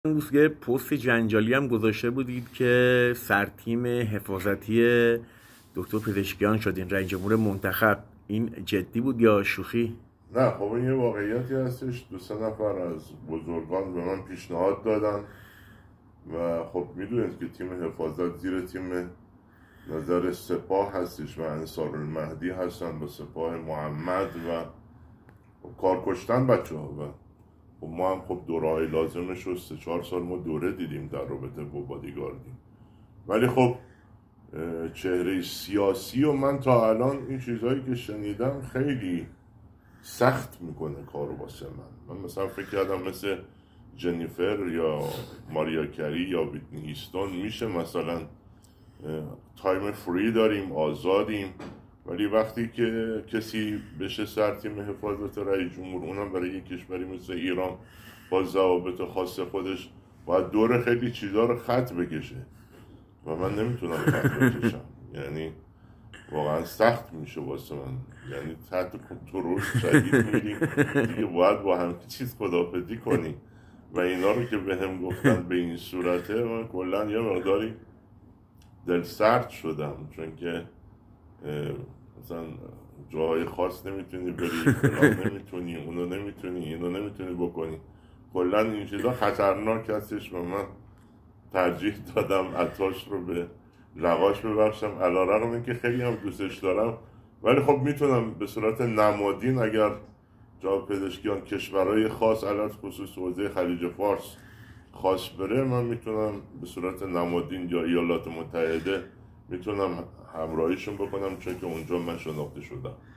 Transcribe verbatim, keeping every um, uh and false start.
امروز یه پست جنجالی هم گذاشته بودید که سرتیم حفاظتی دکتر پزشکیان شدین رئیس جمهور منتخب. این جدی بود یا شوخی؟ نه خب این یه واقعیتی هستش. دو سه نفر از بزرگان به من پیشنهاد دادن و خب میدونید که تیم حفاظت زیر تیم نظر سپاه هستش و انصارالمهدی هستن با سپاه محمد و کار کشتن بچه ها و خب ما هم خب دورهای لازمش رو سه چهار سال ما دوره دیدیم در رابطه با بادیگاردی، ولی خب چهره سیاسی و من تا الان این چیزهایی که شنیدم خیلی سخت میکنه کارو واسه من. من مثلا فکر کردم مثل جنیفر یا ماریا کری یا ویتنی هیستون میشه مثلا تایم فری داریم، آزادیم، ولی وقتی که کسی بشه سر تیم حفاظت رئیس جمهور، اونم برای یک کشوری مثل ایران با ضوابط خاص خودش باید دور خیلی چیزا رو خط بکشه و من نمیتونم خط بکشم. یعنی واقعا سخت میشه واسه من، یعنی تحت کنترل شدید میریم دیگه، باید با همه چیز خداحافظی کنیم و اینا رو که به هم گفتن به این صورته من کلن یه مقداری دل سرد شدم، چون که مثلا جاهای خاص نمیتونی بری، فلان نمیتونی، اونو نمیتونی، اینو نمیتونی بکنی، کلن این چیزا خطرناک هستش و من ترجیح دادم عطاش رو به لغاش ببخشم، علیرغم اینکه خیلی هم دوستش دارم، ولی خب میتونم به صورت نمادین اگر جناب پزشکیان کشورهای خاص علت خصوص حوزه خلیج فارس خاص بره، من میتونم به صورت نمادین یا ایالات متحده میتونم همراهیشون بکنم، چون که اونجا من شناخته شدم.